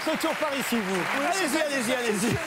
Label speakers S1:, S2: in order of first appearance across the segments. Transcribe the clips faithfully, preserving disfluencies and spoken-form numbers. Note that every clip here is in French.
S1: faites le tour par ici, vous. Oui, allez-y, allez-y, allez-y.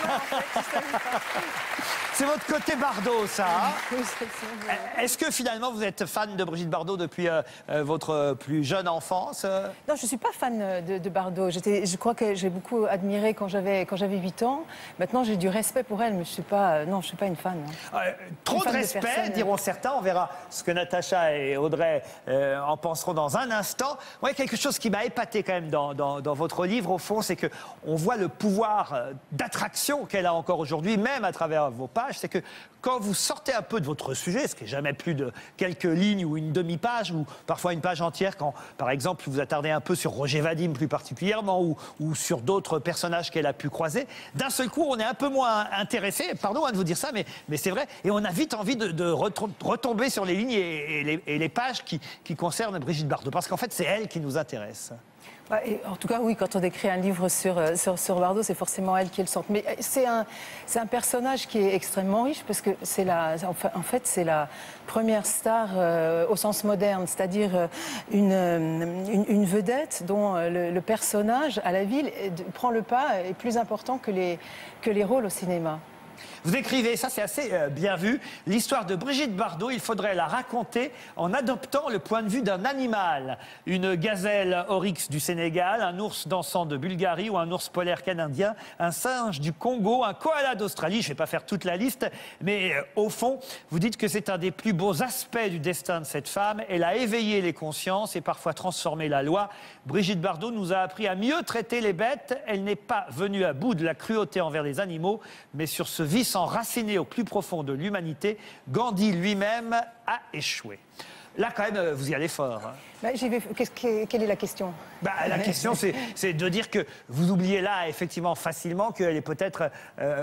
S1: C'est votre côté Bardot, ça. Hein? Est-ce que finalement vous êtes fan de Brigitte Bardot depuis euh, euh, votre plus jeune enfance?
S2: Non, je ne suis pas fan de, de Bardot. Je crois que j'ai beaucoup admiré quand j'avais quand j'avais huit ans. Maintenant, j'ai du respect pour elle, mais je suis pas. Non, je suis pas une fan.
S1: Euh, trop de respect, de diront certains. On verra ce que Natacha et Audrey euh, en penseront dans un instant. Moi, quelque chose qui m'a épaté quand même dans, dans, dans votre livre, au fond, c'est que on voit le pouvoir d'attraction qu'elle a encore aujourd'hui, même à travers vos pages. C'est que quand vous sortez un peu de votre sujet, ce qui n'est jamais plus de quelques lignes ou une demi-page, ou parfois une page entière, quand, par exemple, vous attardez un peu sur Roger Vadim plus particulièrement, ou, ou sur d'autres personnages qu'elle a pu croiser, d'un seul coup, on est un peu moins intéressé, pardon hein, de vous dire ça, mais, mais c'est vrai, et on a vite envie de, de retomber sur les lignes et, et, les, et les pages qui, qui concernent Brigitte Bardot, parce qu'en fait, c'est elle qui nous intéresse.
S2: Et en tout cas, oui, quand on écrit un livre sur, sur, sur Bardot, c'est forcément elle qui le sort. Mais c'est un, c'est un personnage qui est extrêmement riche parce que c'est la, en fait, c'est la première star euh, au sens moderne, c'est-à-dire une, une, une vedette dont le, le personnage à la ville prend le pas, est plus important que les, que les rôles au cinéma.
S1: Vous écrivez, ça c'est assez euh, bien vu, l'histoire de Brigitte Bardot, il faudrait la raconter en adoptant le point de vue d'un animal. Une gazelle oryx du Sénégal, un ours dansant de Bulgarie ou un ours polaire canadien, un singe du Congo, un koala d'Australie, je ne vais pas faire toute la liste, mais euh, au fond, vous dites que c'est un des plus beaux aspects du destin de cette femme. Elle a éveillé les consciences et parfois transformé la loi. Brigitte Bardot nous a appris à mieux traiter les bêtes. Elle n'est pas venue à bout de la cruauté envers les animaux, mais sur ce vice enraciné au plus profond de l'humanité, Gandhi lui-même a échoué. Là, quand même, vous y allez fort. Hein.
S2: Bah, j'y vais... que... Quelle est la question?
S1: Bah, la question, c'est de dire que vous oubliez là, effectivement, facilement, qu'elle est peut-être, euh,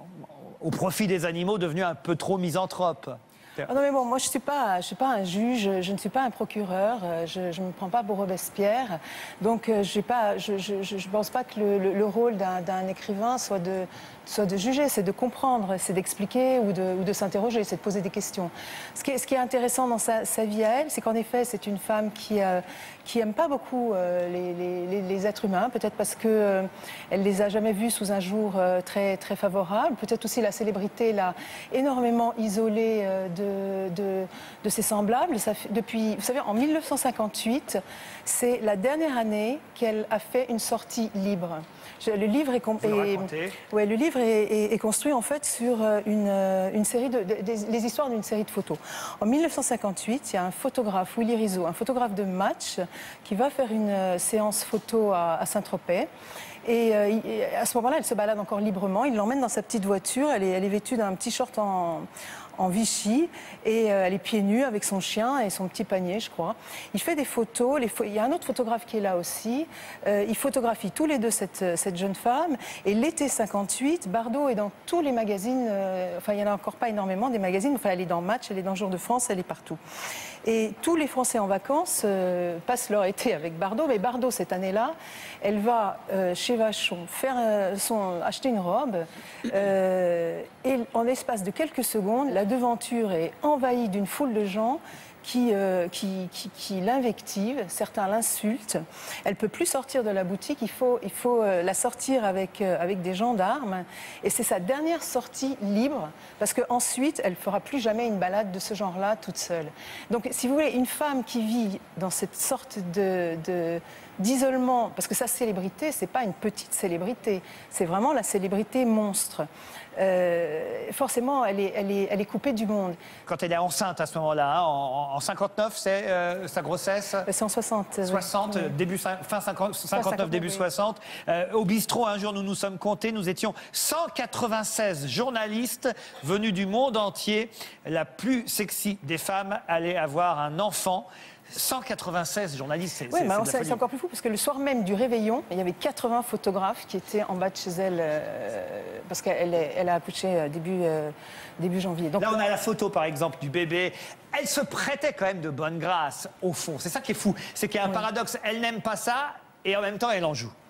S1: au profit des animaux, devenue un peu trop misanthrope.
S2: Ah non mais bon, moi je ne suis pas, je suis pas un juge, je ne suis pas un procureur, je ne me prends pas pour Robespierre, donc je ne pense pas que le, le, le rôle d'un écrivain soit de, soit de juger, c'est de comprendre, c'est d'expliquer ou de, ou de s'interroger, c'est de poser des questions. Ce qui est, ce qui est intéressant dans sa, sa vie à elle, c'est qu'en effet c'est une femme qui euh, qui aime pas beaucoup euh, les, les, les êtres humains, peut-être parce que euh, elle les a jamais vus sous un jour euh, très très favorable, peut-être aussi la célébrité l'a énormément isolée euh, de De, de, de ses semblables. Ça fait, depuis, vous savez, en mille neuf cent cinquante-huit, c'est la dernière année qu'elle a fait une sortie libre. Je, le livre est, est, ouais, le livre est, est, est construit en fait sur une, une série de, de, de les histoires d'une série de photos. En mille neuf cent cinquante-huit, il y a un photographe, Willy Rizzo, un photographe de match, qui va faire une séance photo à, à Saint-Tropez. Et euh, à ce moment-là, elle se balade encore librement. Il l'emmène dans sa petite voiture. Elle est, elle est vêtue d'un petit short en, en Vichy. Et euh, elle est pieds nus avec son chien et son petit panier, je crois. Il fait des photos. Les pho il y a un autre photographe qui est là aussi. Euh, ils photographient tous les deux cette, cette jeune femme. Et l'été cinquante-huit, Bardot est dans tous les magazines. Euh, enfin, il n'y en a encore pas énormément des magazines. Enfin, elle est dans Match, elle est dans Jour de France, elle est partout. Et tous les Français en vacances euh, passent leur été avec Bardot. Mais Bardot, cette année-là, elle va euh, chez Vachon faire, euh, son, acheter une robe. Euh, et en l'espace de quelques secondes, la devanture est envahie d'une foule de gens qui, euh, qui, qui, qui l'invectivent. Certains l'insultent. Elle ne peut plus sortir de la boutique. Il faut, il faut euh, la sortir avec, euh, avec des gendarmes. Et c'est sa dernière sortie libre. Parce qu'ensuite, elle ne fera plus jamais une balade de ce genre-là toute seule. Donc, si vous voulez, une femme qui vit dans cette sorte de... de d'isolement, parce que sa célébrité, c'est pas une petite célébrité, c'est vraiment la célébrité monstre. Euh, forcément, elle est, elle, est, elle est coupée du monde.
S1: Quand elle est enceinte à ce moment-là, hein, en, en cinquante-neuf, c'est euh, sa grossesse?
S2: C'est en soixante.
S1: soixante, oui. début, fin cinquante, cinquante-neuf, début oui. soixante. Euh, au bistrot, un jour, nous nous sommes comptés, nous étions cent quatre-vingt-seize journalistes venus du monde entier. La plus sexy des femmes allait avoir un enfant. cent quatre-vingt-seize journalistes, c'est
S2: oui,
S1: c'est
S2: encore plus fou parce que le soir même du réveillon, il y avait quatre-vingts photographes qui étaient en bas de chez elle euh, parce qu'elle elle a accouché début, euh, début janvier. Donc,
S1: là, on a la photo, par exemple, du bébé. Elle se prêtait quand même de bonne grâce, au fond. C'est ça qui est fou. C'est qu'il y a un oui. paradoxe. Elle n'aime pas ça et en même temps, elle en joue.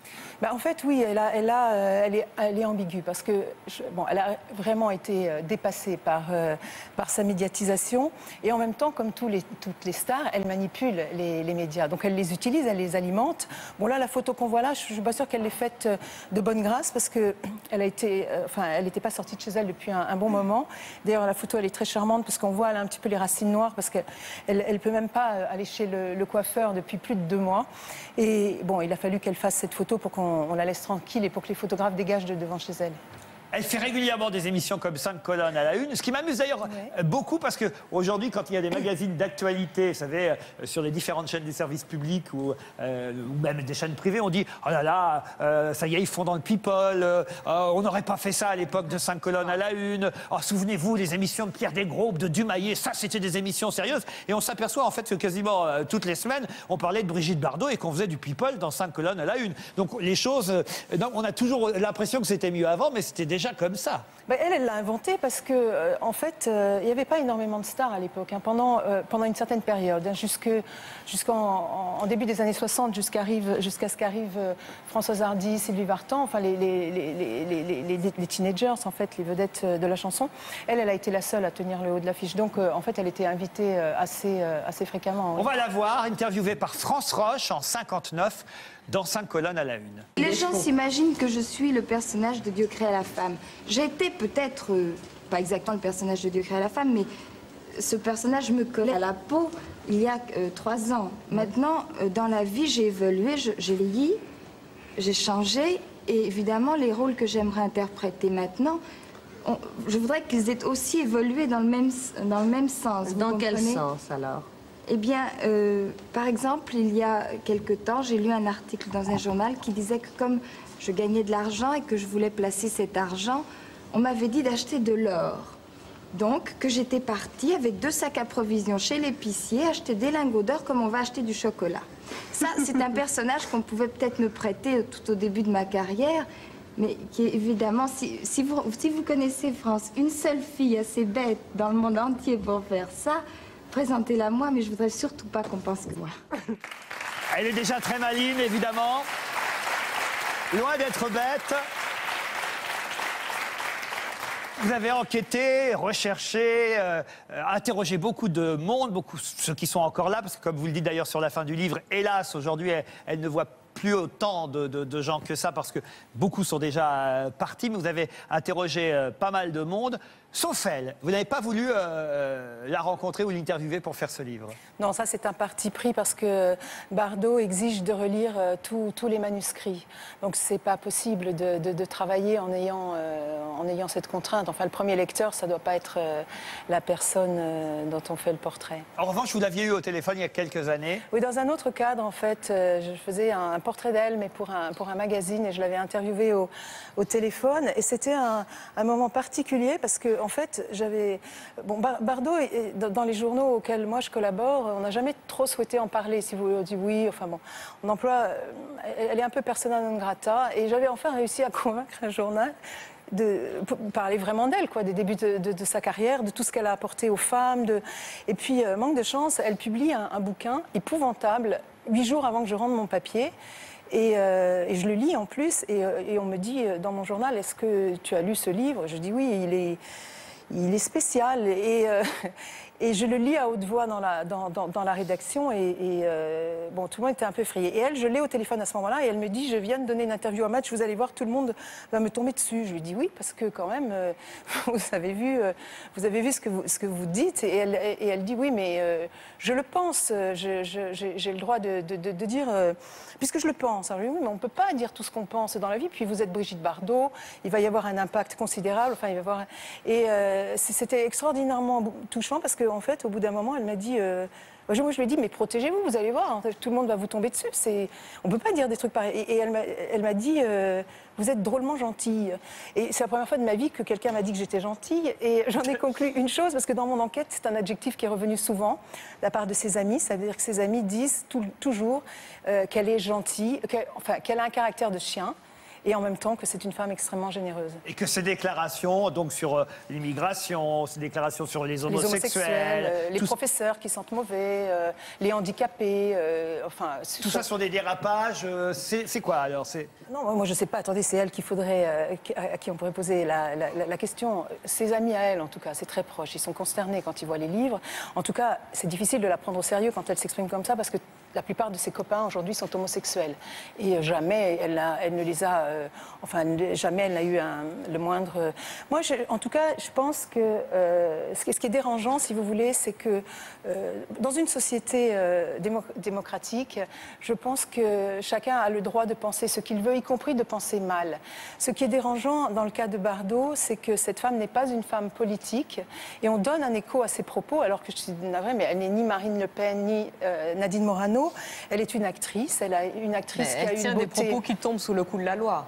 S2: Ben, en fait, oui, elle, a, elle, a, euh, elle, est, elle est ambiguë parce que je, bon, elle a vraiment été euh, dépassée par, euh, par sa médiatisation et en même temps, comme tous les, toutes les stars, elle manipule les, les médias. Donc elle les utilise, elle les alimente. Bon là, la photo qu'on voit là, je ne suis pas sûre qu'elle l'ait faite de bonne grâce parce que elle a été, euh, enfin, elle n'était pas sortie de chez elle depuis un, un bon moment. D'ailleurs, la photo, elle est très charmante parce qu'on voit elle a un petit peu les racines noires parce qu'elle ne peut même pas aller chez le, le coiffeur depuis plus de deux mois. Et bon, il a fallu qu'elle fasse cette photo pour qu'on on la laisse tranquille et pour que les photographes dégagent de devant chez elle.
S1: Elle fait régulièrement des émissions comme cinq colonnes à la une, ce qui m'amuse d'ailleurs
S2: ouais.
S1: beaucoup parce qu'aujourd'hui, quand il y a des magazines d'actualité, vous savez, euh, sur les différentes chaînes des services publics ou, euh, ou même des chaînes privées, on dit « Oh là là, euh, ça y est, ils font dans le people, euh, on n'aurait pas fait ça à l'époque de cinq colonnes à la une, oh, souvenez-vous, les émissions de Pierre Desgroupes, de Dumayet, ça c'était des émissions sérieuses. » Et on s'aperçoit en fait que quasiment euh, toutes les semaines, on parlait de Brigitte Bardot et qu'on faisait du people dans cinq colonnes à la une. Donc les choses, euh, donc, on a toujours l'impression que c'était mieux avant, mais c'était déjà comme ça.
S2: Ben, elle, elle l'a inventé parce que, euh, en fait, euh, il n'y avait pas énormément de stars à l'époque, hein, pendant, euh, pendant une certaine période, hein, jusque, jusqu'en en, en début des années soixante, jusqu'à jusqu'à ce qu'arrivent euh, Françoise Hardy, Sylvie Vartan, enfin les, les, les, les, les, les, les teenagers, en fait, les vedettes de la chanson. Elle, elle a été la seule à tenir le haut de l'affiche. Donc, euh, en fait, elle était invitée euh, assez, euh, assez fréquemment.
S1: On oui. va la voir, interviewée par France Roche en cinquante-neuf. Dans cinq colonnes à la une.
S3: Les gens s'imaginent que je suis le personnage de Dieu créé la femme. J'ai été peut-être, euh, pas exactement le personnage de Dieu créé la femme, mais ce personnage me collait à la peau il y a euh, trois ans. Maintenant, euh, dans la vie, j'ai évolué, j'ai vieilli, j'ai changé, et évidemment, les rôles que j'aimerais interpréter maintenant, on, je voudrais qu'ils aient aussi évolué dans le même, dans le même sens.
S4: Dans quel sens, alors ?
S3: Eh bien, euh, par exemple, il y a quelque temps, j'ai lu un article dans un journal qui disait que comme je gagnais de l'argent et que je voulais placer cet argent, on m'avait dit d'acheter de l'or. Donc, que j'étais partie avec deux sacs à provisions chez l'épicier, acheter des lingots d'or comme on va acheter du chocolat. Ça, c'est un personnage qu'on pouvait peut-être me prêter tout au début de ma carrière, mais qui est évidemment, si, si, vous, si vous connaissez France, une seule fille assez bête dans le monde entier pour faire ça, présentez-la moi, mais je voudrais surtout pas qu'on pense que moi.
S1: Elle est déjà très maligne, évidemment. Loin d'être bête. Vous avez enquêté, recherché, euh, interrogé beaucoup de monde, beaucoup ceux qui sont encore là, parce que comme vous le dites d'ailleurs sur la fin du livre, hélas, aujourd'hui, elle, elle ne voit plus autant de, de, de gens que ça, parce que beaucoup sont déjà euh, partis, mais vous avez interrogé euh, pas mal de monde. Sauf elle, vous n'avez pas voulu euh, la rencontrer ou l'interviewer pour faire ce livre?
S2: Non, ça c'est un parti pris parce que Bardot exige de relire euh, tous les manuscrits. Donc c'est pas possible de, de, de travailler en ayant, euh, en ayant cette contrainte. Enfin, le premier lecteur, ça doit pas être euh, la personne euh, dont on fait le portrait.
S1: En revanche, vous l'aviez eu au téléphone il y a quelques années.
S2: Oui, dans un autre cadre, en fait, euh, je faisais un, un portrait d'elle, mais pour un, pour un magazine, et je l'avais interviewée au, au téléphone. Et c'était un, un moment particulier parce que en fait, j'avais... Bon, Bardot, dans les journaux auxquels moi je collabore, on n'a jamais trop souhaité en parler, si vous dites oui. Enfin bon, on emploie... Elle est un peu persona non grata. Et j'avais enfin réussi à convaincre un journal de parler vraiment d'elle, quoi, des débuts de, de, de sa carrière, de tout ce qu'elle a apporté aux femmes. De... Et puis, euh, manque de chance, elle publie un, un bouquin épouvantable, huit jours avant que je rende mon papier. Et, euh, et je le lis en plus, et, et on me dit dans mon journal, est-ce que tu as lu ce livre? Je dis oui, il est... Il est spécial et, euh, et je le lis à haute voix dans la, dans, dans, dans la rédaction et, et euh, bon, tout le monde était un peu effrayé. Et elle, je l'ai au téléphone à ce moment-là et elle me dit, je viens de donner une interview à Match, vous allez voir, tout le monde va me tomber dessus. Je lui dis oui, parce que quand même, euh, vous avez vu, euh, vous avez vu ce que vous, ce que vous dites. Et elle, et elle dit oui, mais euh, je le pense, j'ai le droit de, de, de, de dire, euh, puisque je le pense. Alors, je lui dis oui, mais on ne peut pas dire tout ce qu'on pense dans la vie. Puis vous êtes Brigitte Bardot, il va y avoir un impact considérable. Enfin, il va y avoir... Et euh, c'était extraordinairement touchant parce qu'en en fait, au bout d'un moment, elle m'a dit... Euh, moi, je lui ai dit, mais protégez-vous, vous allez voir, tout le monde va vous tomber dessus. On ne peut pas dire des trucs pareils. Et, et elle m'a dit, euh, vous êtes drôlement gentille. Et c'est la première fois de ma vie que quelqu'un m'a dit que j'étais gentille. Et j'en ai conclu une chose, parce que dans mon enquête, c'est un adjectif qui est revenu souvent de la part de ses amis. Ça veut dire que ses amis disent tout, toujours euh, qu'elle est gentille, qu enfin, qu'elle a un caractère de chien. et en même temps que c'est une femme extrêmement généreuse.
S1: Et que ces déclarations donc sur euh, l'immigration, ces déclarations sur les homosexuels...
S2: Les homosexuels, euh, les
S1: tout...
S2: professeurs qui sentent mauvais, euh, les handicapés, euh, enfin...
S1: Tout ça sur des dérapages, euh, c'est quoi alors?
S2: Non, moi je ne sais pas, attendez, c'est elle qu'il faudrait, euh, à qui on pourrait poser la, la, la question. Ses amis à elle, en tout cas, c'est très proche, ils sont consternés quand ils voient les livres. En tout cas, c'est difficile de la prendre au sérieux quand elle s'exprime comme ça, parce que la plupart de ses copains aujourd'hui sont homosexuels. Et jamais elle, a, elle ne les a... Euh, enfin, jamais elle n'a eu un, le moindre... Moi, je, en tout cas, je pense que euh, ce, qui, ce qui est dérangeant, si vous voulez, c'est que euh, dans une société euh, démo, démocratique, je pense que chacun a le droit de penser ce qu'il veut, y compris de penser mal. Ce qui est dérangeant dans le cas de Bardot, c'est que cette femme n'est pas une femme politique. Et on donne un écho à ses propos, alors que je suis navrée, mais elle n'est ni Marine Le Pen, ni euh, Nadine Morano. Elle est une actrice, elle a une actrice
S4: mais
S2: qui a
S4: elle
S2: une
S4: tient
S2: beauté...
S4: des propos qui tombent sous le coup de la loi.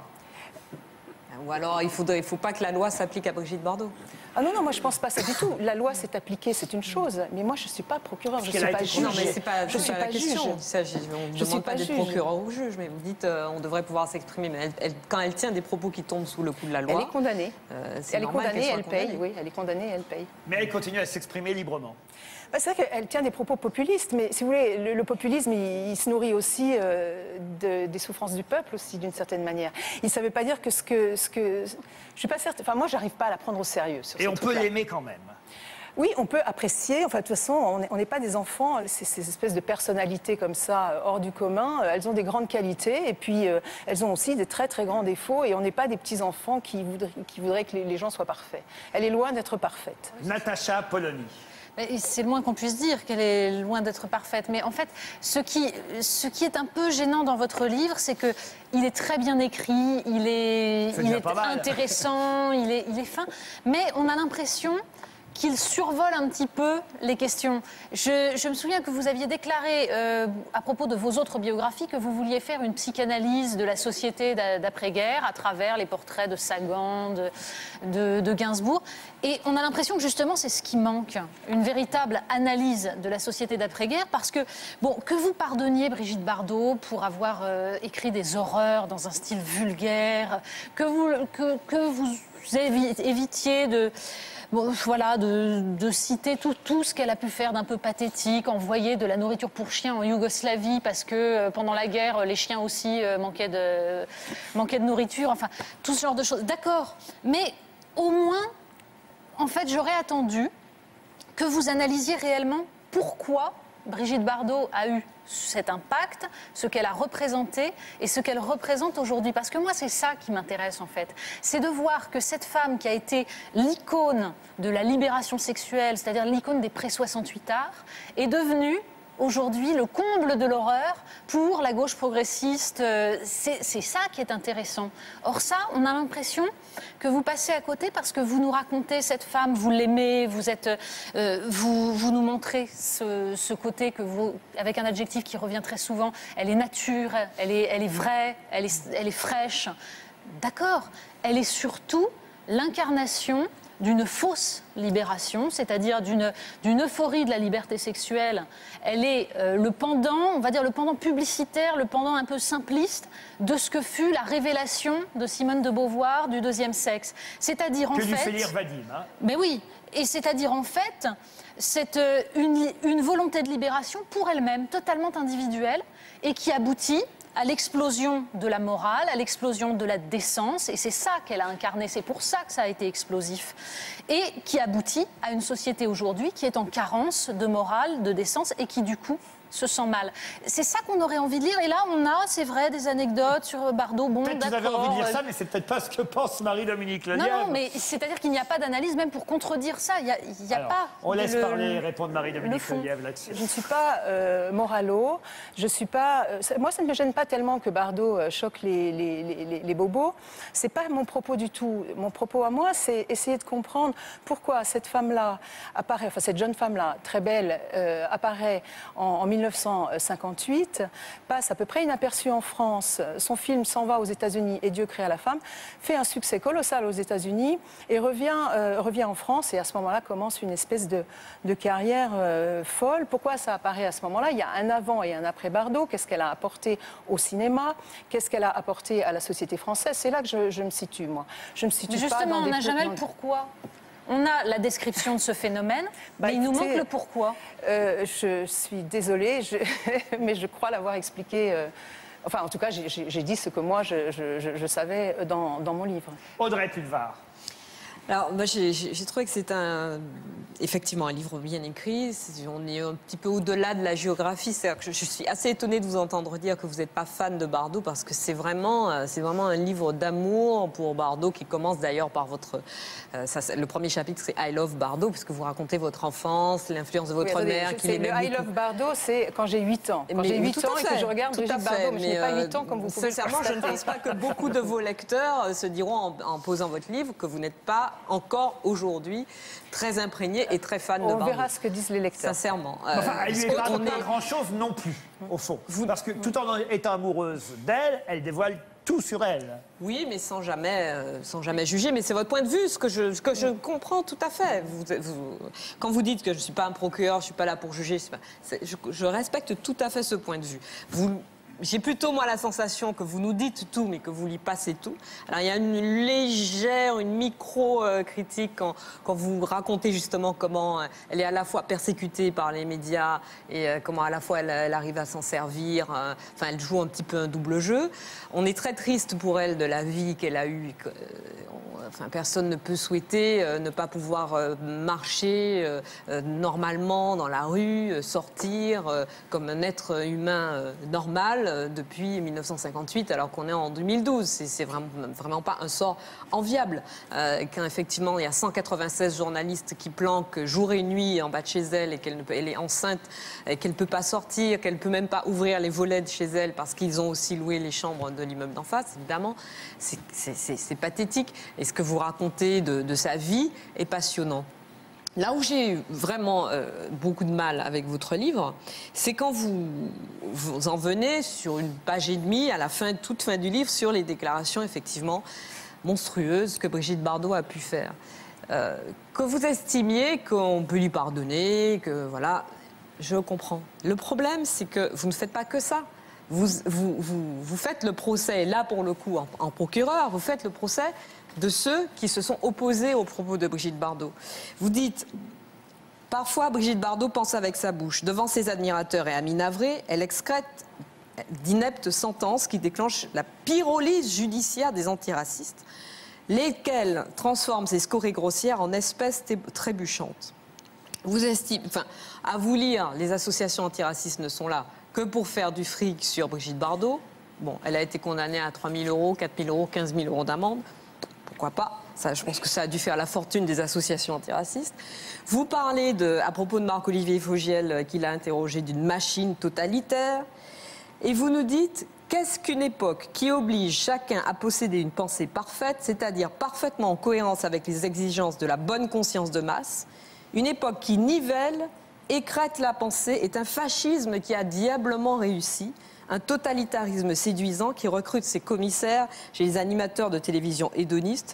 S4: Ou alors il ne faut, il faut pas que la loi s'applique à Brigitte Bardot.
S2: Ah non, non, moi je ne pense pas ça du tout. La loi s'est appliquée, c'est une chose. Mais moi je ne suis pas procureur, je ne suis pas juge.
S4: Non, mais ce n'est pas,
S2: je suis
S4: pas
S2: pas
S4: la question.
S2: Juge.
S4: Il s'agit, on ne demande pas d'être procureur ou juge, mais vous dites euh, on devrait pouvoir s'exprimer. Mais elle, elle, quand elle tient des propos qui tombent sous le coup de la loi...
S2: Elle est condamnée.
S4: Euh,
S2: elle est condamnée, elle
S4: condamnée.
S2: paye. Oui, elle est condamnée, elle paye.
S1: Mais elle continue à s'exprimer librement.
S2: Bah, c'est vrai qu'elle tient des propos populistes, mais si vous voulez, le, le populisme, il, il se nourrit aussi euh, de, des souffrances du peuple, aussi, d'une certaine manière. Il ne veut pas dire que ce que... Ce que je suis pas certaine... Enfin, moi, j'arrive pas à la prendre au sérieux. Sur
S1: Et on peut l'aimer quand même.
S2: Oui, on peut apprécier. Enfin, de toute façon, on n'est pas des enfants. Ces, ces espèces de personnalités comme ça, hors du commun, elles ont des grandes qualités et puis euh, elles ont aussi des très, très grands défauts. Et on n'est pas des petits-enfants qui voudraient, qui voudraient que les, les gens soient parfaits. Elle est loin d'être parfaite.
S1: Natacha Polony.
S5: C'est le moins qu'on puisse dire qu'elle est loin d'être parfaite. Mais en fait, ce qui, ce qui est un peu gênant dans votre livre, c'est qu'il est très bien écrit, il est, il est intéressant, il est, il est fin. Mais on a l'impression qu'il survole un petit peu les questions. Je, je me souviens que vous aviez déclaré, euh, à propos de vos autres biographies, que vous vouliez faire une psychanalyse de la société d'après-guerre à travers les portraits de Sagan, de, de, de Gainsbourg. Et on a l'impression que justement c'est ce qui manque, une véritable analyse de la société d'après-guerre, parce que, bon, que vous pardonniez Brigitte Bardot pour avoir euh, écrit des horreurs dans un style vulgaire, que vous, que, que vous évitiez de... Bon, voilà, de, de citer tout, tout ce qu'elle a pu faire d'un peu pathétique, envoyer de la nourriture pour chiens en Yougoslavie parce que euh, pendant la guerre, les chiens aussi euh, manquaient, de, manquaient de nourriture, enfin, tout ce genre de choses. D'accord, mais au moins, en fait, j'aurais attendu que vous analysiez réellement pourquoi Brigitte Bardot a eu cet impact, ce qu'elle a représenté et ce qu'elle représente aujourd'hui. Parce que moi, c'est ça qui m'intéresse, en fait. C'est de voir que cette femme qui a été l'icône de la libération sexuelle, c'est-à-dire l'icône des pré soixante-huit arts, est devenue aujourd'hui le comble de l'horreur pour la gauche progressiste. C'est ça qui est intéressant. Or ça, on a l'impression que vous passez à côté parce que vous nous racontez cette femme, vous l'aimez, vous êtes, euh, vous, vous nous montrez ce, ce côté que vous, avec un adjectif qui revient très souvent, elle est nature, elle est, elle est vraie, elle est, elle est fraîche. D'accord, elle est surtout l'incarnation d'une fausse libération, c'est-à-dire d'une d'une euphorie de la liberté sexuelle. Elle est euh, le pendant, on va dire le pendant publicitaire, le pendant un peu simpliste de ce que fut la révélation de Simone de Beauvoir du deuxième sexe. C'est-à-dire en fait...
S1: Que lui fait lire Vadim, hein.
S5: Mais oui, et c'est-à-dire en fait, c'est euh, une, une volonté de libération pour elle-même, totalement individuelle, et qui aboutit à l'explosion de la morale, à l'explosion de la décence, et c'est ça qu'elle a incarné, c'est pour ça que ça a été explosif, et qui aboutit à une société aujourd'hui qui est en carence de morale, de décence, et qui du coup se sent mal. C'est ça qu'on aurait envie de lire, et là on a, c'est vrai, des anecdotes sur Bardot, bon,
S1: peut-être que vous avez envie de lire ça, mais c'est peut-être pas ce que pense Marie-Dominique Le Lièvre.
S5: Non, non, mais c'est-à-dire qu'il n'y a pas d'analyse même pour contredire ça, il n'y a, il y a
S1: Alors,
S5: pas...
S1: on laisse
S5: le,
S1: parler et répondre Marie-Dominique
S2: le
S1: Le Lièvre là-dessus.
S2: Je ne suis pas euh, moralo, je suis pas... Euh, moi, ça ne me gêne pas tellement que Bardot euh, choque les, les, les, les bobos. C'est pas mon propos du tout. Mon propos à moi, c'est essayer de comprendre pourquoi cette femme-là apparaît, enfin cette jeune femme-là, très belle, euh, apparaît en, en mille neuf cent mille neuf cent cinquante-huit, passe à peu près inaperçu en France. Son film s'en va aux États-Unis et Dieu créa la femme, fait un succès colossal aux États-Unis et revient, euh, revient en France. Et à ce moment-là commence une espèce de, de carrière euh, folle. Pourquoi ça apparaît à ce moment-là? Il y a un avant et un après Bardot. Qu'est-ce qu'elle a apporté au cinéma? Qu'est-ce qu'elle a apporté à la société française? C'est là que je, je me situe, moi. Je me situe
S5: mais justement,
S2: pas dans
S5: on n'a jamais
S2: dans...
S5: le pourquoi. On a la description de ce phénomène,
S2: bah,
S5: mais
S2: écoutez,
S5: il nous manque le pourquoi.
S2: Euh, je suis désolée, je... mais je crois l'avoir expliqué. Euh... Enfin, en tout cas, j'ai dit ce que moi, je, je, je, je savais dans, dans mon livre.
S1: Audrey Pulvar.
S4: Alors, moi, j'ai trouvé que c'est un, effectivement un livre bien écrit. On est un petit peu au-delà de la géographie. C'est-à-dire que je, je suis assez étonnée de vous entendre dire que vous n'êtes pas fan de Bardot, parce que c'est vraiment, c'est vraiment un livre d'amour pour Bardot qui commence d'ailleurs par votre... Euh, ça, le premier chapitre, c'est I Love Bardot, puisque vous racontez votre enfance, l'influence de votre
S2: oui,
S4: mère.
S2: Qui le I Love Bardot, c'est quand j'ai huit ans. Quand j'ai huit ans et que je regarde Brigitte Bardot, mais je n'ai pas huit ans comme vous pouvez le constater.
S4: Sincèrement, je ne pense pas que beaucoup de vos lecteurs se diront en, en posant votre livre que vous n'êtes pas encore aujourd'hui très imprégné et très fan
S2: on
S4: de Bardot.
S2: On verra ce que disent les lecteurs.
S4: Sincèrement.
S1: Euh, enfin, elle lui est pas
S4: on est...
S1: grand-chose non plus, au fond. Vous... Parce que tout en étant amoureuse d'elle, elle dévoile tout sur elle.
S4: Oui, mais sans jamais, euh, sans jamais juger. Mais c'est votre point de vue, ce que je, ce que je comprends tout à fait. Vous, vous, quand vous dites que je ne suis pas un procureur, je ne suis pas là pour juger, pas, je, je respecte tout à fait ce point de vue. Vous... J'ai plutôt, moi, la sensation que vous nous dites tout, mais que vous lui passez tout. Alors, il y a une légère, une micro-critique quand, quand vous racontez justement comment elle est à la fois persécutée par les médias et comment à la fois elle, elle arrive à s'en servir. Enfin, elle joue un petit peu un double jeu. On est très triste pour elle de la vie qu'elle a eue. Enfin, personne ne peut souhaiter euh, ne pas pouvoir euh, marcher euh, euh, normalement dans la rue, euh, sortir euh, comme un être humain euh, normal euh, depuis mille neuf cent cinquante-huit, alors qu'on est en deux mille douze. C'est vraiment, vraiment pas un sort enviable. Euh, Qu'effectivement, il y a cent quatre-vingt-seize journalistes qui planquent jour et nuit en bas de chez elle et qu'elle elle est enceinte, qu'elle ne peut pas sortir, qu'elle ne peut même pas ouvrir les volets de chez elle parce qu'ils ont aussi loué les chambres de l'immeuble d'en face, évidemment. C'est pathétique. Et ce que vous racontez de, de sa vie est passionnant. Là où j'ai eu vraiment euh, beaucoup de mal avec votre livre, c'est quand vous, vous en venez sur une page et demie, à la fin, toute fin du livre, sur les déclarations effectivement monstrueuses que Brigitte Bardot a pu faire. Euh, que vous estimiez qu'on peut lui pardonner, que voilà, je comprends. Le problème, c'est que vous ne faites pas que ça. Vous, vous, vous, vous faites le procès, là pour le coup en, en procureur, vous faites le procès de ceux qui se sont opposés aux propos de Brigitte Bardot. Vous dites, parfois Brigitte Bardot pense avec sa bouche. Devant ses admirateurs et amis navrés, elle excrète d'ineptes sentences qui déclenchent la pyrolyse judiciaire des antiracistes, lesquelles transforment ces scories grossières en espèces trébuchantes. Vous estimez, enfin, à vous lire, les associations antiracistes ne sont là que pour faire du fric sur Brigitte Bardot. Bon, elle a été condamnée à trois mille euros, quatre mille euros, quinze mille euros d'amende. Pourquoi pas? Ça, je pense que ça a dû faire la fortune des associations antiracistes. Vous parlez, de, à propos de Marc-Olivier Fogiel, qu'il a interrogé, d'une machine totalitaire. Et vous nous dites, qu'est-ce qu'une époque qui oblige chacun à posséder une pensée parfaite, c'est-à-dire parfaitement en cohérence avec les exigences de la bonne conscience de masse? Une époque qui nivelle, écrète la pensée, est un fascisme qui a diablement réussi, un totalitarisme séduisant qui recrute ses commissaires chez les animateurs de télévision hédonistes,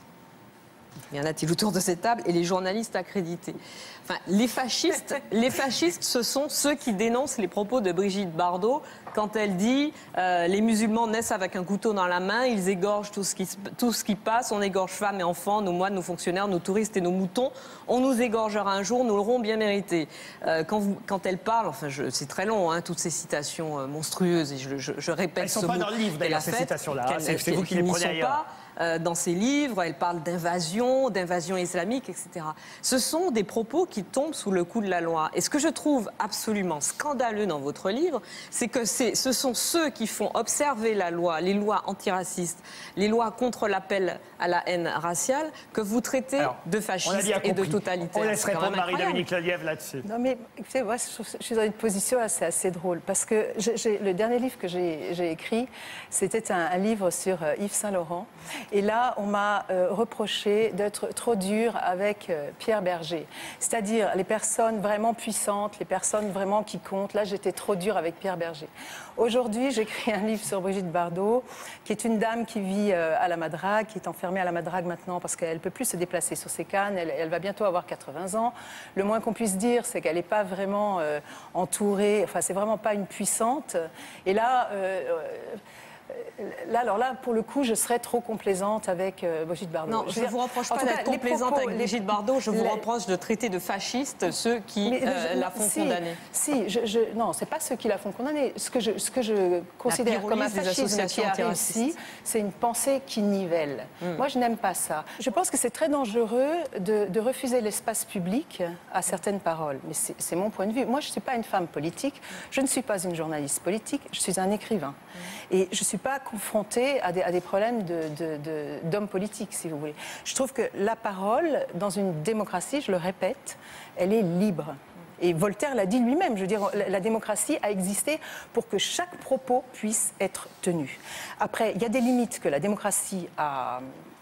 S4: y en a-t-il autour de cette table, et les journalistes accrédités. Enfin, les fascistes, les fascistes, ce sont ceux qui dénoncent les propos de Brigitte Bardot quand elle dit euh, les musulmans naissent avec un couteau dans la main, ils égorgent tout ce qui, tout ce qui passe, on égorge femmes et enfants, nos moines, nos fonctionnaires, nos touristes et nos moutons, on nous égorgera un jour, nous l'aurons bien mérité. Euh, quand, vous, quand elle parle, enfin c'est très long, hein, toutes ces citations euh, monstrueuses, et je, je, je répète ce mot.
S1: Elles ne sont pas dans le livre d'ailleurs, ces citations-là, hein, c'est vous qui les prenez ailleurs.
S4: Euh, dans ses livres, elle parle d'invasion, d'invasion islamique, et cetera. Ce sont des propos qui tombent sous le coup de la loi. Et ce que je trouve absolument scandaleux dans votre livre, c'est que ce sont ceux qui font observer la loi, les lois antiracistes, les lois contre l'appel à la haine raciale, que vous traitez Alors, de fascistes et de totalitaires.
S1: On laisse répondre Marie-Dominique Lelièvre là-dessus.
S2: Non mais, écoutez, moi, je, je suis dans une position assez, assez drôle, parce que j'ai, le dernier livre que j'ai écrit, c'était un, un livre sur Yves Saint-Laurent. Et là, on m'a euh, reproché d'être trop dure avec euh, Pierre Berger. C'est-à-dire les personnes vraiment puissantes, les personnes vraiment qui comptent. Là, j'étais trop dure avec Pierre Berger. Aujourd'hui, j'écris un livre sur Brigitte Bardot, qui est une dame qui vit euh, à la Madrague, qui est enfermée à la Madrague maintenant parce qu'elle ne peut plus se déplacer sur ses cannes. Elle, elle va bientôt avoir quatre-vingts ans. Le moins qu'on puisse dire, c'est qu'elle n'est pas vraiment euh, entourée, enfin, c'est vraiment pas une puissante. Et là, euh, euh, Là, alors là, pour le coup, je serais trop complaisante avec euh, Brigitte Bardot.
S4: Non, je ne vous reproche pas d'être complaisante propos, avec Brigitte Bardot, je vous les... reproche de traiter de fascistes ceux qui mais, euh, je, la font
S2: si,
S4: condamner.
S2: Si, je, je, non, ce n'est pas ceux qui la font condamner. Ce que je, ce que je considère comme un fascisme qui a réussi, c'est une pensée qui nivelle. Mm. Moi, je n'aime pas ça. Je pense que c'est très dangereux de, de refuser l'espace public à certaines paroles. Mais c'est mon point de vue. Moi, je ne suis pas une femme politique, je ne suis pas une journaliste politique, je suis un écrivain. Mm. Et je ne suis pas confrontée à des, à des problèmes d'hommes de, de, de, politiques, si vous voulez. Je trouve que la parole, dans une démocratie, je le répète, elle est libre. Et Voltaire l'a dit lui-même, je veux dire, la, la démocratie a existé pour que chaque propos puisse être tenu. Après, il y a des limites que la démocratie a...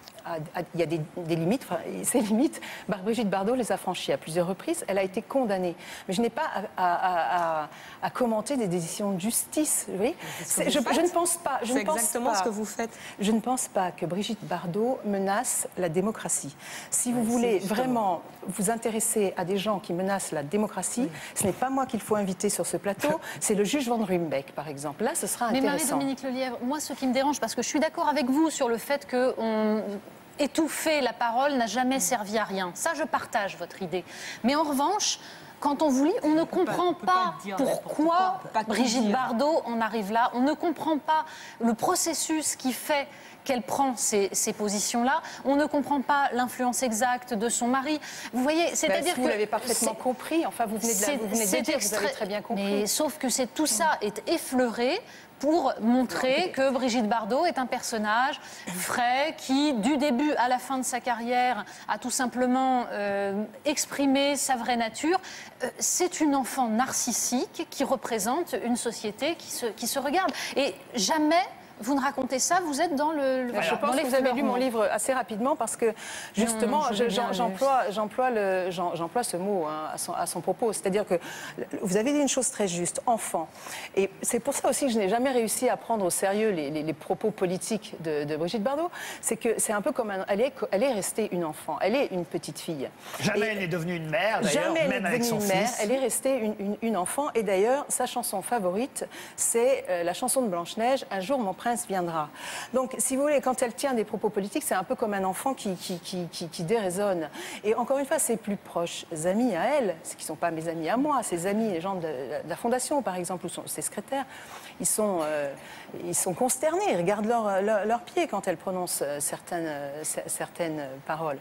S2: Il y a des, des limites, enfin, ces limites, Brigitte Bardot les a franchies à plusieurs reprises, elle a été condamnée. Mais je n'ai pas à, à, à, à commenter des décisions de justice. Vous voyez, je, je ne pense pas. C'est
S4: exactement
S2: pas,
S4: ce que vous faites.
S2: Je ne pense pas que Brigitte Bardot menace la démocratie. Si vous ouais, voulez vraiment vous intéresser à des gens qui menacent la démocratie, oui. ce n'est pas moi qu'il faut inviter sur ce plateau, c'est le juge Van Ruymbeck, par exemple. Là, ce sera intéressant.
S5: Mais Marie-Dominique Lelièvre, moi, ce qui me dérange, parce que je suis d'accord avec vous sur le fait qu'on... étouffer la parole n'a jamais servi à rien. Ça, je partage votre idée. Mais en revanche, quand on vous lit, on ne comprend pas, pas pourquoi pas Brigitte Bardot en arrive là. On ne comprend pas le processus qui fait qu'elle prend ces, ces positions-là. On ne comprend pas l'influence exacte de son mari. Vous voyez, c'est-à-dire
S2: que... Vous l'avez parfaitement compris. Enfin, vous venez de, la, vous venez de dire, extra... vous avez très bien compris.
S5: Mais sauf que c'est, tout ça est effleuré pour montrer que Brigitte Bardot est un personnage frais qui, du début à la fin de sa carrière, a tout simplement euh, exprimé sa vraie nature. Euh, c'est une enfant narcissique qui représente une société qui se, qui se regarde. Et jamais... Vous ne racontez ça, vous êtes dans le...
S2: le je pense que vous avez lu mon livre assez rapidement parce que, justement, j'emploie j'emploie ce mot hein, à, son, à son propos. C'est-à-dire que vous avez dit une chose très juste, enfant. Et c'est pour ça aussi que je n'ai jamais réussi à prendre au sérieux les, les, les propos politiques de, de Brigitte Bardot. C'est que c'est un peu comme... Un, elle, est, elle est restée une enfant, elle est une petite fille.
S1: Jamais et elle n'est devenue une mère, d'ailleurs,
S2: jamais
S1: même
S2: elle est
S1: avec son
S2: une mère,
S1: fils.
S2: Elle est restée une, une, une enfant. Et d'ailleurs, sa chanson favorite, c'est euh, la chanson de Blanche-Neige, Un jour mon prince viendra. Donc, si vous voulez, quand elle tient des propos politiques, c'est un peu comme un enfant qui, qui, qui, qui, qui déraisonne. Et encore une fois, ses plus proches amis à elle, ce qui ne sont pas mes amis à moi, ses amis, les gens de, de la Fondation, par exemple, ou son, ses secrétaires, ils sont, euh, ils sont consternés, ils regardent leurs leur, leur pieds quand elle prononce certaines, euh, certaines paroles.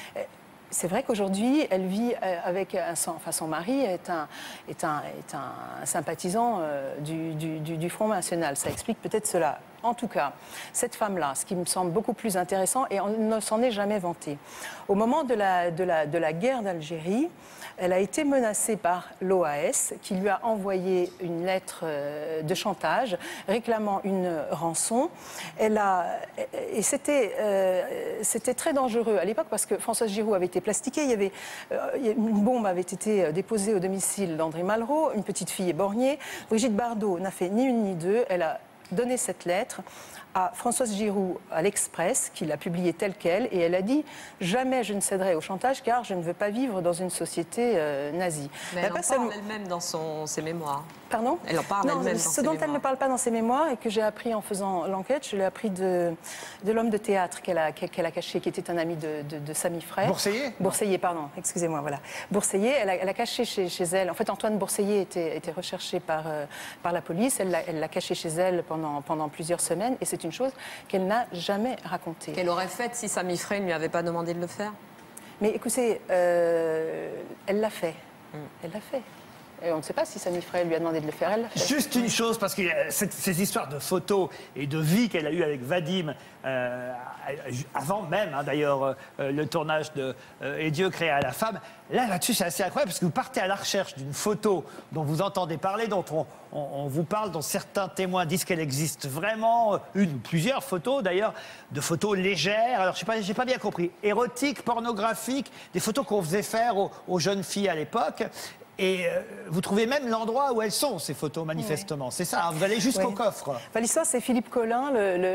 S2: C'est vrai qu'aujourd'hui, elle vit avec un, enfin son mari est un, est un, est un sympathisant du, du, du, du Front National. Ça explique peut-être cela. En tout cas, cette femme-là, ce qui me semble beaucoup plus intéressant, et on ne s'en est jamais vanté. Au moment de la, de la, de la guerre d'Algérie, elle a été menacée par l'O A S qui lui a envoyé une lettre de chantage réclamant une rançon. Elle a, et c'était euh, c'était très dangereux à l'époque parce que Françoise Giroud avait été plastiquée. Il y avait, euh, une bombe avait été déposée au domicile d'André Malraux, une petite fille éborgnée. Brigitte Bardot n'a fait ni une ni deux. Elle a donné cette lettre à Françoise Giroud à l'Express, qui l'a publiée telle qu'elle, et elle a dit « Jamais je ne céderai au chantage, car je ne veux pas vivre dans une société euh, nazie ».
S4: Mais elle, elle en parle elle-même dans son, ses mémoires.
S2: Pardon ?
S4: Elle en parle
S2: non,
S4: elle-même dans
S2: ce
S4: ses
S2: dont
S4: mémoires.
S2: Elle ne parle pas dans ses mémoires, et que j'ai appris en faisant l'enquête, je l'ai appris de, de l'homme de théâtre qu'elle a, qu'elle a caché, qui était un ami de, de, de Samy Frey.
S1: Bourseiller ?
S2: Bourseiller, pardon, excusez-moi, voilà. Bourseiller, elle a, elle a caché chez, chez elle. En fait, Antoine Bourseiller était, était recherché par, euh, par la police. Elle l'a, elle l'a caché chez elle pendant, pendant plusieurs semaines, et c'est une chose qu'elle n'a jamais racontée.
S4: Qu'elle aurait faite si Samy Frey ne lui avait pas demandé de le faire ?
S2: Mais écoutez, euh, elle l'a fait. Mm. Elle l'a fait. Et on ne sait pas si Samy Frey lui a demandé de le faire, elle l'a fait.
S1: Juste une chose, parce que ces histoires de photos et de vie qu'elle a eues avec Vadim, euh, avant même hein, d'ailleurs euh, le tournage de euh, Et Dieu créa la femme, là là-dessus c'est assez incroyable parce que vous partez à la recherche d'une photo dont vous entendez parler, dont on, on, on vous parle, dont certains témoins disent qu'elle existe vraiment, une ou plusieurs photos d'ailleurs, de photos légères, alors je sais pas, j'ai pas bien compris, érotiques, pornographiques, des photos qu'on faisait faire aux, aux jeunes filles à l'époque. Et euh, vous trouvez même l'endroit où elles sont, ces photos, manifestement. Oui. C'est ça, hein, vous allez jusqu'au oui. coffre.
S2: Enfin, l'histoire, c'est Philippe Collin,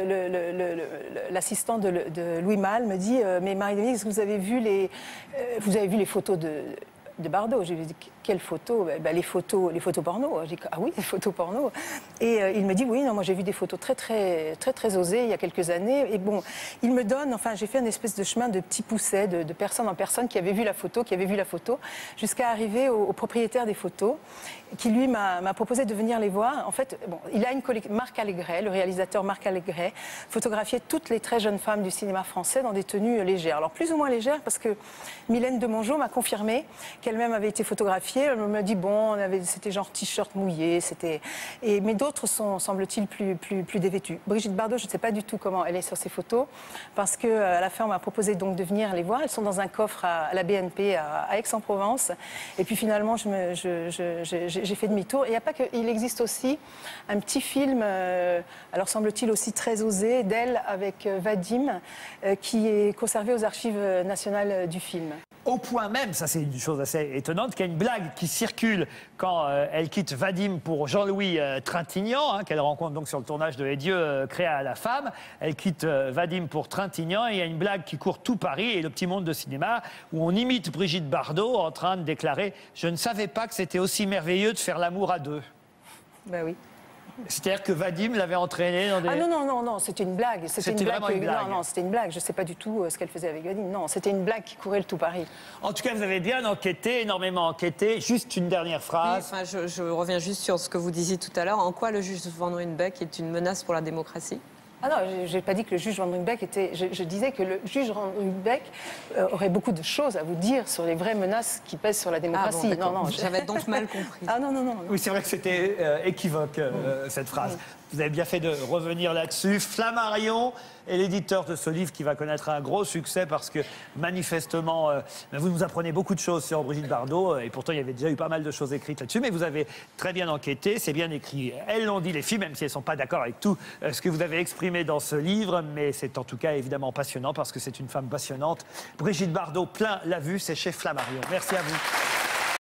S2: l'assistant de, de Louis Malle, me dit euh, « Mais Marie-Dominique, est-ce que vous avez vu les, euh, vous avez vu les photos de, de Bardot ?» J'ai dit « Quelles photos ?» ben, ben, les photos, les photos porno. J'ai dit « Ah oui, les photos porno ?» Et euh, il me dit « Oui, non, moi j'ai vu des photos très, très, très, très osées il y a quelques années. » Et bon, il me donne, enfin, j'ai fait une espèce de chemin de petits poussets, de, de personne en personne qui avaient vu la photo, qui avaient vu la photo, jusqu'à arriver au, au propriétaire des photos, qui lui m'a proposé de venir les voir. En fait, bon, il a une collection, Marc Allégret, le réalisateur Marc Allégret, photographiait toutes les très jeunes femmes du cinéma français dans des tenues légères. Alors plus ou moins légères parce que Mylène de Mongeau m'a confirmé qu'elle-même avait été photographiée. Elle me dit bon, c'était genre t-shirt mouillé, c'était. Et mais d'autres sont, semble-t-il, plus plus plus dévêtues. Brigitte Bardot, je ne sais pas du tout comment elle est sur ces photos, parce que à la fin on m'a proposé donc de venir les voir. Elles sont dans un coffre à, à la B N P à, à Aix-en-Provence. Et puis finalement, je me, je, je, je, j'ai fait demi-tour. Et il n'y a pas que, il existe aussi un petit film, euh, alors semble-t-il aussi très osé, d'elle avec euh, Vadim, euh, qui est conservé aux archives nationales du film.
S1: Au point même, ça c'est une chose assez étonnante, qu'il y a une blague qui circule quand euh, elle quitte Vadim pour Jean-Louis euh, Trintignant, hein, qu'elle rencontre donc sur le tournage de Et Dieu euh, créa la femme. Elle quitte euh, Vadim pour Trintignant et il y a une blague qui court tout Paris et le petit monde de cinéma où on imite Brigitte Bardot en train de déclarer « Je ne savais pas que c'était aussi merveilleux de faire l'amour à deux ».
S2: Ben oui.
S1: C'est-à-dire que Vadim l'avait entraînée dans des...
S2: Ah non, non, non, non, c'était une blague.
S1: C'était une blague,
S2: que...
S1: une blague.
S2: Non, non, c'était une blague. Je ne sais pas du tout ce qu'elle faisait avec Vadim. Non, c'était une blague qui courait le tout Paris.
S1: En tout cas, vous avez bien enquêté, énormément enquêté. Juste une dernière phrase.
S4: Oui, enfin, je, je reviens juste sur ce que vous disiez tout à l'heure. En quoi le juge Van Ruymbeck est une menace pour la démocratie ?
S2: Ah non, je n'ai pas dit que le juge Van Ruymbeck était... Je, je disais que le juge Van Ruymbeck euh, aurait beaucoup de choses à vous dire sur les vraies menaces qui pèsent sur la démocratie.
S4: Ah bon,
S2: non, non,
S4: j'avais donc mal compris.
S2: Ah non, non, non.
S1: Oui, c'est vrai que c'était euh, équivoque, euh, cette phrase. Oui. Vous avez bien fait de revenir là-dessus. Flammarion est l'éditeur de ce livre qui va connaître un gros succès parce que, manifestement, euh, vous nous apprenez beaucoup de choses sur Brigitte Bardot et pourtant, il y avait déjà eu pas mal de choses écrites là-dessus, mais vous avez très bien enquêté, c'est bien écrit. Elles l'ont dit, les filles, même si elles ne sont pas d'accord avec tout euh, ce que vous avez exprimé dans ce livre, mais c'est en tout cas évidemment passionnant parce que c'est une femme passionnante. Brigitte Bardot, plein la vue, c'est chez Flammarion. Merci à vous.